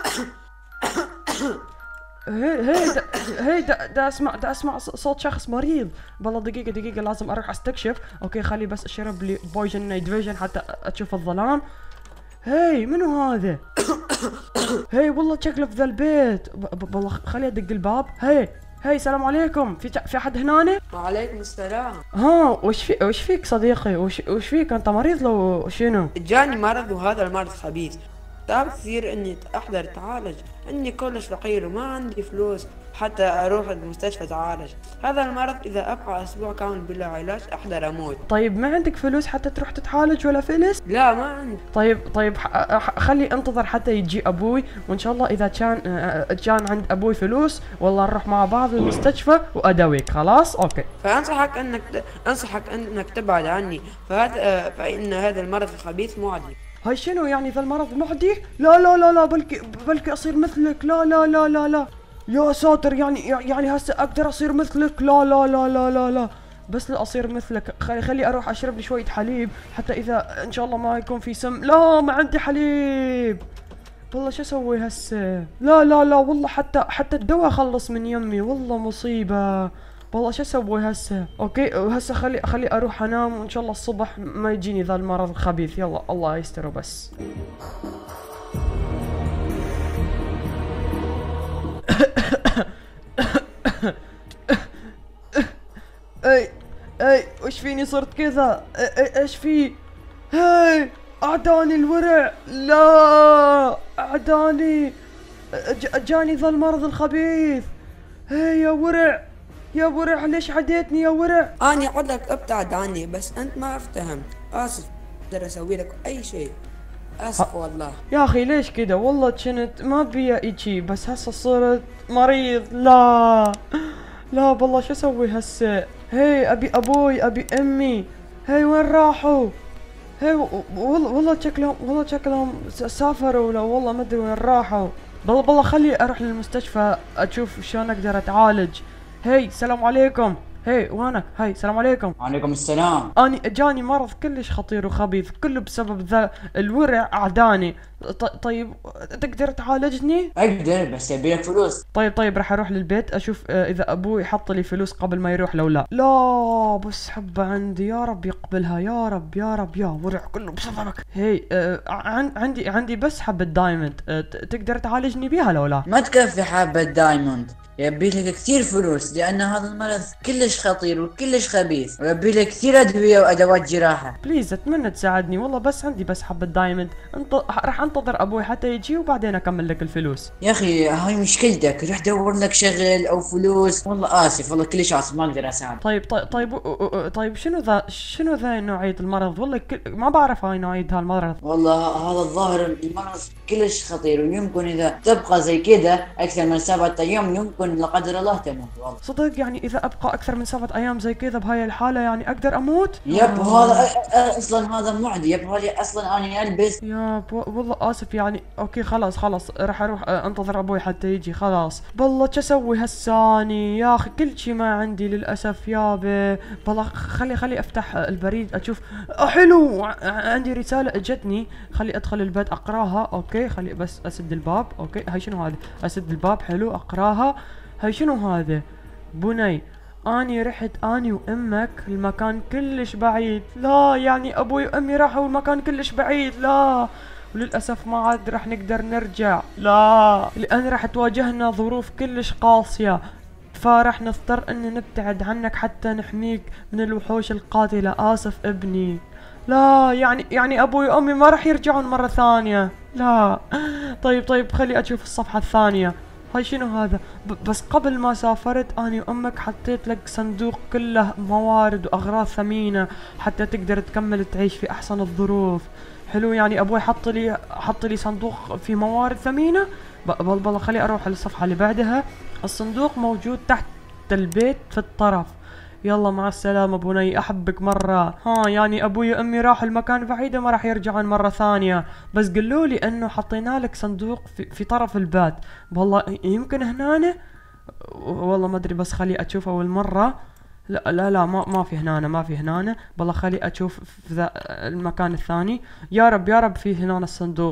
هي دا اسمع صوت شخص مريض. والله دقيقة لازم اروح استكشف. اوكي خلي بس اشرب لي بويجن نايت فيجن حتى اشوف الظلام. هي منو هذا؟ هي والله شكله في ذا البيت. والله خلي ادق الباب. هي السلام عليكم. في احد هنا؟ وعليكم السلام. ها وش فيك صديقي؟ وش فيك انت مريض لو شنو؟ جاني مرض وهذا المرض خبيث. تعب كثير اني احضر اتعالج، اني كلش فقير وما عندي فلوس حتى اروح المستشفى اتعالج. هذا المرض اذا ابقى اسبوع كامل بلا علاج احضر اموت. طيب ما عندك فلوس حتى تروح تتعالج ولا فلس؟ لا ما عندي. طيب خلي انتظر حتى يجي ابوي، وان شاء الله اذا كان عند ابوي فلوس والله نروح مع بعض المستشفى واداويك. خلاص اوكي. انصحك انك تبعد عني، فان هذا المرض الخبيث معدي. هاي شنو يعني ذا المرض معدي؟ لا بلكي اصير مثلك. لا يا ساتر. يعني هسه اقدر اصير مثلك؟ لا بس لا اصير مثلك خلي اروح اشرب لي شويه حليب حتى اذا ان شاء الله ما يكون في سم. لا ما عندي حليب. والله شو اسوي هسه؟ لا والله حتى الدواء خلص من يمي. والله مصيبه. والله شو اسوي هسه؟ اوكي هسه خلي اروح انام وان شاء الله الصبح ما يجيني ذا المرض الخبيث. يلا الله يستر بس. اي وش فيني صرت كذا؟ ايش في؟ هاي اعداني الورع. لا اعداني. جاني ذا المرض الخبيث. هاي يا ورع ليش عديتني يا ورع؟ اني اقول لك ابتعد عني بس انت ما افتهمت. اسف، اقدر اسوي لك اي شيء. اسف والله. يا اخي ليش كذا؟ والله كنت ما بيا اجي بس هسه صرت مريض. لا والله شو اسوي هسه؟ هي ابي ابوي ابي امي. هي وين راحوا؟ هي والله شكلهم سافروا ولا والله ما ادري وين راحوا. بالله خلي اروح للمستشفى اشوف شلون اقدر اتعالج. هي السلام عليكم. هي وينك؟ هاي السلام عليكم. وعليكم السلام. اني جاني مرض كلش خطير وخبيث كله بسبب ذا الورع اعداني. طيب تقدر تعالجني؟ اقدر بس يبيلك فلوس. طيب راح اروح للبيت اشوف اذا ابوي حط لي فلوس قبل ما يروح لو لا بس حبه عندي. يا رب يقبلها يا رب يا ورع كله بسببك. هي عندي بس حبه دايموند. تقدر تعالجني بيها لو لا؟ ما تكفي حبة دايموند، يبيلك كثير فلوس لأن هذا المرض كلش خطير وكلش خبيث، ويبيلك كثير أدوية وأدوات جراحة. بليز اتمنى تساعدني والله بس عندي بس حبة دايموند. راح انتظر ابوي حتى يجي وبعدين اكمل لك الفلوس. يا أخي هاي مشكلتك، روح دور لك شغل أو فلوس. والله آسف، والله كلش آسف ما أقدر أساعدك. طيب شنو ذا نوعية المرض؟ والله ما بعرف هاي نوعية هالمرض. والله هذا الظاهر المرض كلش خطير، ويمكن إذا تبقى زي كذا أكثر من 7 أيام يمكن لا قدر الله تموت. والله صدق يعني اذا ابقى اكثر من 7 ايام زي كذا بهاي الحالة يعني اقدر اموت؟ يب هذا اصلا هذا معدي. يب هذا اصلا انا البس. والله اسف يعني. اوكي خلاص راح اروح انتظر ابوي حتى يجي. خلاص بالله شو اسوي هساني يا اخي؟ كل شي ما عندي للاسف يابا. بالله خلي افتح البريد اشوف. حلو عندي رسالة اجتني. خلي ادخل البيت اقراها. اوكي خلي بس اسد الباب. اوكي هاي شنو هذا؟ اسد الباب. حلو اقراها. هاي شنو هذا؟ بني اني رحت اني وامك المكان كلش بعيد. لا يعني ابوي وامي راحوا المكان كلش بعيد. لا وللاسف ما عاد راح نقدر نرجع. لا لان راح تواجهنا ظروف كلش قاسية، فراح نضطر ان نبتعد عنك حتى نحميك من الوحوش القاتلة. اسف ابني. لا يعني ابوي وامي ما راح يرجعون مرة ثانية. لا طيب خلي اشوف الصفحة الثانية. هاي شنو هذا؟ بس قبل ما سافرت اني وامك حطيت لك صندوق كله موارد واغراض ثمينة حتى تقدر تكمل تعيش في احسن الظروف. حلو يعني ابوي حط لي صندوق في موارد ثمينة. بالله خلي اروح للصفحة اللي بعدها. الصندوق موجود تحت البيت في الطرف. يلا مع السلامة بني، احبك مرة. يعني ابوي وامي راحوا المكان بعيد ما راح يرجعون مرة ثانية، بس قالوا لي انه حطينا لك صندوق في طرف البيت. والله يمكن هنا. والله ما ادري بس خلي اشوف اول مرة. لا ما في هنا. بالله خلي اشوف في ذا المكان الثاني. يا رب في هنا الصندوق.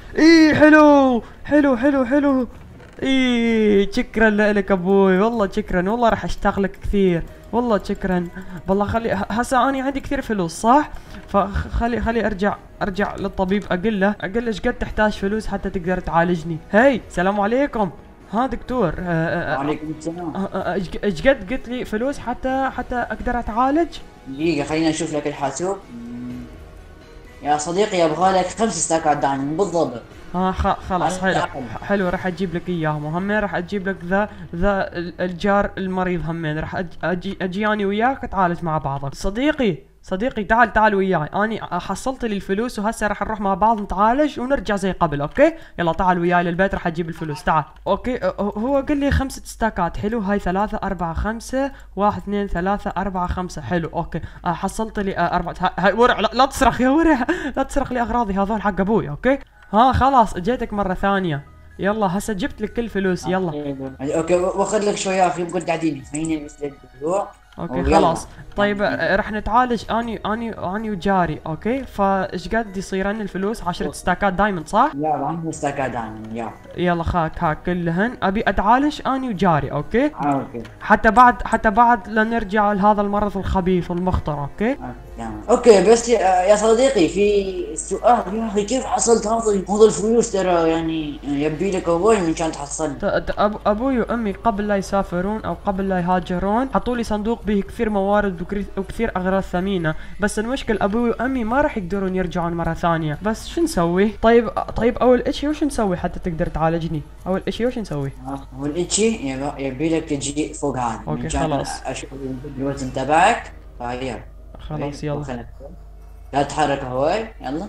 اي حلو حلو حلو حلو. اي شكرا لك ابوي، والله شكرا، والله راح اشتاق لك كثير، والله شكرا. والله خلي هسه اني عندي كثير فلوس صح، فخلي ارجع للطبيب اقول له ايش قد تحتاج فلوس حتى تقدر تعالجني. هي السلام عليكم. ها دكتور، وعليكم السلام. ايش قد قلت لي فلوس حتى اقدر اتعالج؟ دقيقة خلينا نشوف لك الحاسوب. يا صديقي يبغى لك 5 ستاكات دايموند بالضبط. خلاص حلو على حلو، راح اجيب لك اياهم، وهمين راح اجيب لك ذا الجار المريض، همين راح اجي اني وياك اتعالج مع بعض. صديقي تعال وياي، اني حصلت لي الفلوس وهسه راح نروح مع بعض نتعالج ونرجع زي قبل. اوكي يلا تعال وياي للبيت، راح اجيب الفلوس. تعال. اوكي هو قال لي 5 ستاكات. حلو، هاي 3 4 5 1 2 3 4 5. حلو اوكي، حصلت لي 4. هاي ورع، لا تصرخ يا ورع، لا تصرخ لي اغراضي هذول حق ابوي. اوكي ها خلاص اجيتك مرة ثانية. يلا هسه جبت لك كل فلوس. يلا اوكي واخذ لك شوي يا اخي، بقول قاعدين خليني نسلك بالموضوع. اوكي خلاص. طيب راح نتعالج اني وجاري. اوكي فايش قد يصير عندي الفلوس؟ 10 ستاكات دايموند صح؟ لا 10 ستاكات دايموند. يلا هاك كلهن ابي اتعالج اني وجاري. اوكي اوكي حتى بعد لا نرجع لهذا المرض الخبيث والمخطر. اوكي اوكي بس يا صديقي في سؤال يا اخي، كيف حصلت هذا الفلوس؟ ترى يعني يبي لك ابوي من كان تحصل. ابوي وامي قبل لا يسافرون او قبل لا يهاجرون حطوا لي صندوق به كثير موارد وكثير اغراض ثمينه، بس المشكل ابوي وامي ما راح يقدرون يرجعون مره ثانيه. بس شو نسوي؟ طيب اول اشي وش نسوي حتى تقدر تعالجني؟ اول اشي وش نسوي؟ اول اشي يبي لك تجي فوق هذا. اوكي خلاص اشوف الوزن تبعك. فهي خلاص يلا لا تتحرك هواي. يلا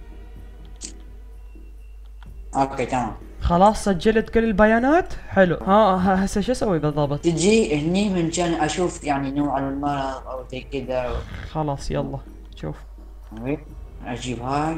اوكي تمام خلاص سجلت كل البيانات. حلو ها هسه شو اسوي بالضبط؟ تجي هني من كان اشوف يعني نوع المرض او زي كذا خلاص يلا شوف. اجيب هاي.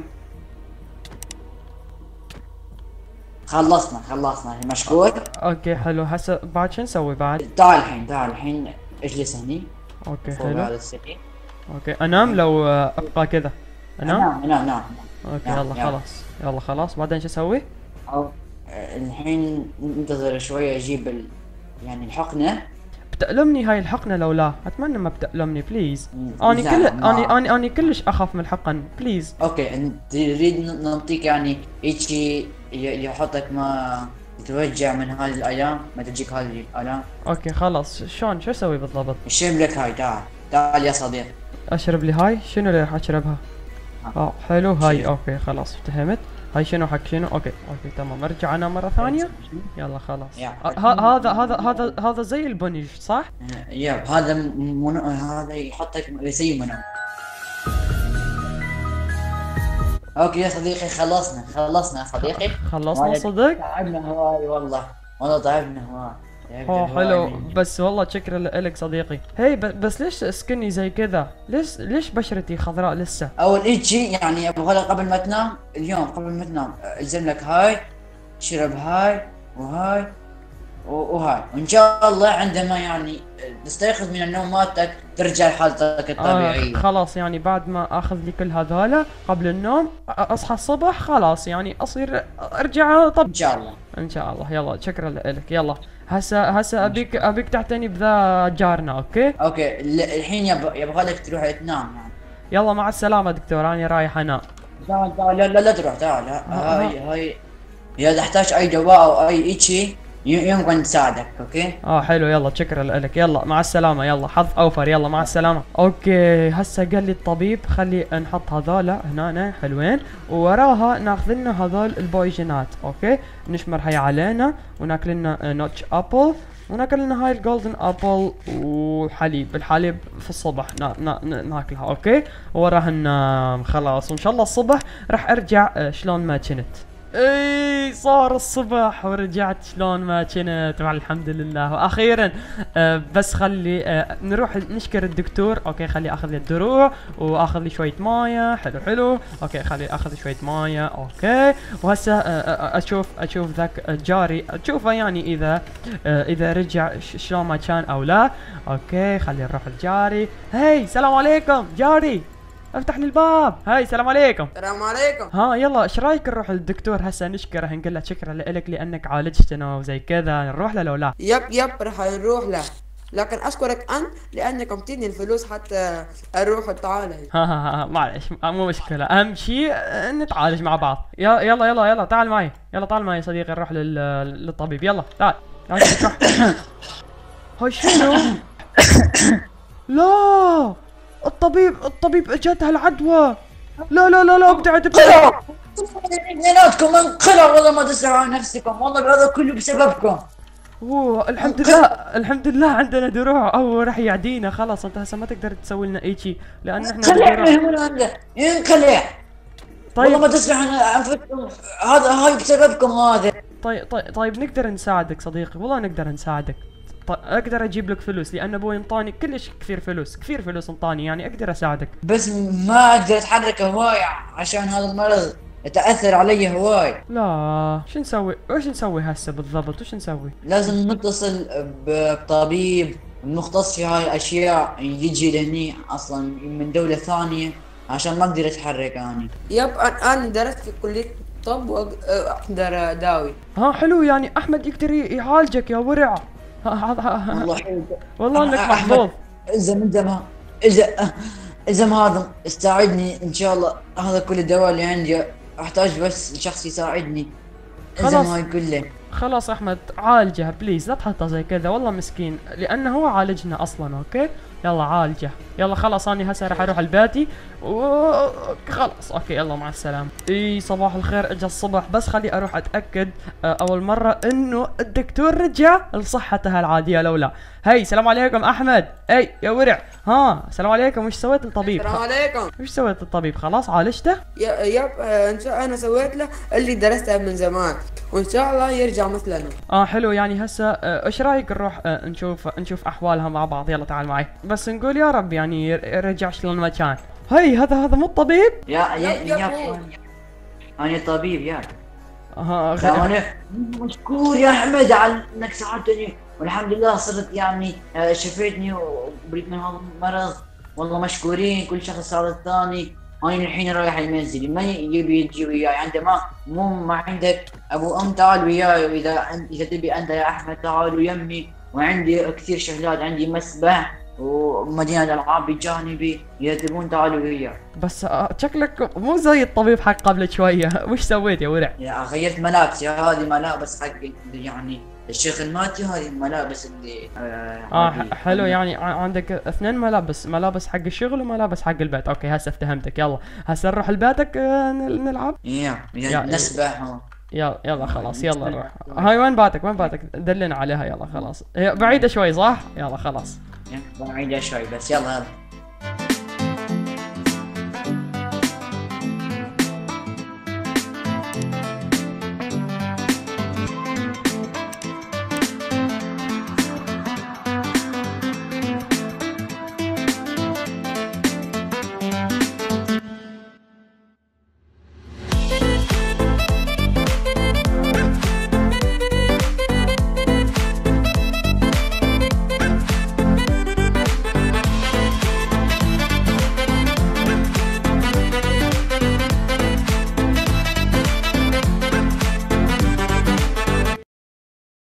خلصنا مشكور. اوكي حلو. هسه بعد شو نسوي بعد؟ تعال الحين اجلس هني. اوكي فوق حلو. هذا السرير. اوكي انام لو ابقى كذا انام؟ نعم. اوكي يلا خلاص بعدين شو اسوي؟ الحين ننتظر شوية اجيب يعني الحقنة. بتألمني هاي الحقنة لو لا؟ اتمنى ما بتألمني بليز. اني كلش اخاف من الحقن بليز. اوكي انت تريد نعطيك يعني هيجي يحطك ما تتوجع من هذه الالام، ما تجيك هذه الالام. اوكي خلاص شلون شو اسوي بالضبط؟ اشرب لك هاي. تعال يا صديقي. اشرب لي هاي؟ شنو اللي راح اشربها؟ حلو هاي. اوكي خلاص فهمت. هاي شنو حق شنو؟ اوكي تمام. ارجع انا مرة ثانية. يلا خلاص. هذا زي البنج صح؟ ياب هذا يحطك زي منو. اوكي يا صديقي خلصنا يا صديقي. خلصنا صدق؟ تعبنا هواي والله تعبنا هواي. حلو بس والله شكرا لك صديقي. هي بس ليش سكني زي كذا؟ ليش بشرتي خضراء لسه؟ اول شيء يعني ابغى لك قبل ما تنام اليوم، قبل ما تنام الزم لك هاي، شرب هاي وهاي وان شاء الله عندما يعني تستيقظ من النوم مالتك ترجع لحالتك الطبيعية. خلاص يعني بعد ما اخذ لي كل هذولا قبل النوم اصحى الصبح خلاص يعني اصير ارجع. طب ان شاء الله يلا شكرا لك. يلا هسه ابيك تعتني بذا جارنا. اوكي الحين يبغى لك تروح تنام يعني. يلا مع السلامة دكتور انا رايح انام. تعال لا تروح. تعال هاي اذا تحتاج اي دواء او اي شيء يمكن نساعدك. اوكي حلو يلا شكرا لك. يلا مع السلامة. يلا حظ اوفر. يلا مع السلامة. اوكي هسه قال لي الطبيب خلي نحط هذولا هنا حلوين، ووراها ناخذ لنا هذول البويجنات. اوكي نشمر هاي علينا وناكل لنا نوتش ابل، وناكل لنا هاي الجولدن ابل وحليب. الحليب في الصبح ناكلها. اوكي وراها ننام خلاص، وان شاء الله الصبح راح ارجع شلون ما كنت. اي صار الصبح ورجعت شلون ما كنت الحمد لله. واخيرا بس خلي نروح نشكر الدكتور. اوكي خلي اخذ لي الدروع واخذ لي شويه مايه. حلو اوكي خلي اخذ شويه مايه. اوكي وهسه اشوف ذاك جاري، اشوفه يعني اذا رجع شلون ما كان او لا. اوكي خلي نروح الجاري. هي السلام عليكم جاري. افتح لي الباب. هاي السلام عليكم. السلام عليكم. ها يلا ايش رايك نروح للدكتور هسه نشكره، نقول له شكرا لك لانك عالجتنا وزي كذا، نروح له لو لا؟ يب رح نروح له، لكن اشكرك انت لانك عطيتني الفلوس حتى اروح اتعالج. ها معلش مو مشكلة، أهم شيء نتعالج مع بعض. يلا تعال معي، يلا تعال معي يا صديقي نروح للطبيب. يلا تعال نروح. هاي شنو؟ لا الطبيب اجتها العدوى. لا ابتعد. اثنيناتكم انقلع والله ما تسرعوا على نفسكم، والله هذا كله بسببكم. اوه الحمد لله عندنا دروع او راح يعدينا. خلاص انت هسه ما تقدر تسوي لنا اي شيء لان احنا خلينا هنا عنده ينقلع. والله طيب ما تسرعوا على انفسكم، هاي بسببكم هذا. طيب نقدر نساعدك صديقي، والله نقدر نساعدك. اقدر اجيب لك فلوس لان ابوي انطاني كلش كثير فلوس انطاني، يعني اقدر اساعدك. بس ما اقدر اتحرك هواي عشان هذا المرض يتاثر علي هواي. لا شو نسوي؟ وش نسوي هسه بالضبط؟ وش نسوي؟ لازم نتصل بطبيب مختص في هاي الاشياء يجي لهني اصلا من دولة ثانية عشان ما اقدر اتحرك اني. يب انا درست في كلية طب واقدر اداوي. ها حلو، يعني احمد يقدر يعالجك يا ورع. والله حلو. والله انك أحمد، محظوظ. اذا من زمان اذا ما هذا استعدني ان شاء الله، هذا كل الدواء اللي عندي احتاج بس شخص يساعدني. اذا خلاص. ما هاي كله خلاص احمد عالجه بليز، لا تحطه زي كذا والله مسكين لانه هو عالجنا اصلا. اوكي يلا عالجه. يلا خلاص انا هسه راح اروح لبيتي خلاص اوكي يلا مع السلامه. اي صباح الخير، اجى الصبح بس خلي اروح اتاكد اول مره انه الدكتور رجع لصحته العاديه لو لا. هي السلام عليكم احمد. اي يا ورع. ها السلام عليكم. وش سويت للطبيب؟ السلام عليكم. وش سويت للطبيب؟ خلاص عالجته؟ يب ان شاء انا سويت له اللي درسته من زمان وان شاء الله يرجع مثلنا. حلو، يعني هسه ايش رايك نروح نشوف احوالها مع بعض؟ يلا تعال معي بس نقول يا رب يعني يرجع شلون ما كان. هي هذا مو الطبيب؟ يا انا طبيب يا اها انا مشكور يا احمد على انك ساعدتني، والحمد لله صرت يعني شفيتني وبريت من هذا المرض. والله مشكورين كل شخص هذا الثاني. انا الحين رايح المنزل، ما يبي يجي وياي عنده ما عندك ابو ام تعال وياي، اذا تبي انت يا احمد تعال ويمي، وعندي كثير شغلات، عندي مسبح ومدينة العاب بجانبي، اذا تبون تعالوا وياي. بس شكلك مو زي الطبيب حق قبل شويه. وش سويت يا ورع؟ يا غيرت ملابسي، هذه ملابس حق يعني الشغل مالتي، هذه الملابس اللي حلو، يعني عندك اثنين ملابس حق الشغل وملابس حق البيت. اوكي هسه افتهمتك. يلا هسه نروح لبيتك نلعب. يا نسبح. يلا خلاص يلا نروح. هاي وين باتك دلنا عليها. يلا خلاص هي بعيدة شوي صح؟ يلا خلاص بعيدة شوي بس يلا.